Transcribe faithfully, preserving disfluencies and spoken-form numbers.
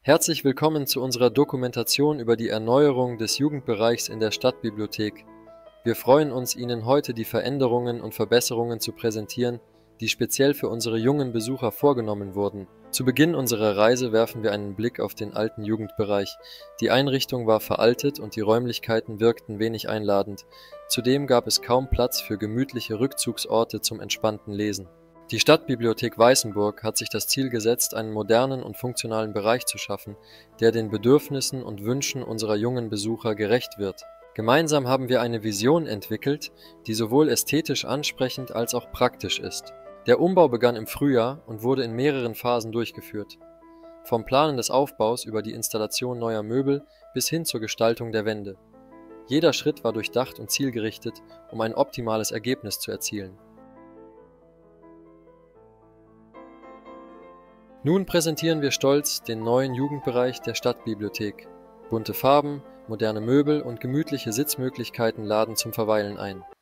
Herzlich willkommen zu unserer Dokumentation über die Erneuerung des Jugendbereichs in der Stadtbibliothek. Wir freuen uns, Ihnen heute die Veränderungen und Verbesserungen zu präsentieren, die speziell für unsere jungen Besucher vorgenommen wurden. Zu Beginn unserer Reise werfen wir einen Blick auf den alten Jugendbereich. Die Einrichtung war veraltet und die Räumlichkeiten wirkten wenig einladend. Zudem gab es kaum Platz für gemütliche Rückzugsorte zum entspannten Lesen. Die Stadtbibliothek Weißenburg hat sich das Ziel gesetzt, einen modernen und funktionalen Bereich zu schaffen, der den Bedürfnissen und Wünschen unserer jungen Besucher gerecht wird. Gemeinsam haben wir eine Vision entwickelt, die sowohl ästhetisch ansprechend als auch praktisch ist. Der Umbau begann im Frühjahr und wurde in mehreren Phasen durchgeführt. Vom Planen des Aufbaus über die Installation neuer Möbel bis hin zur Gestaltung der Wände. Jeder Schritt war durchdacht und zielgerichtet, um ein optimales Ergebnis zu erzielen. Nun präsentieren wir stolz den neuen Jugendbereich der Stadtbibliothek. Bunte Farben, moderne Möbel und gemütliche Sitzmöglichkeiten laden zum Verweilen ein.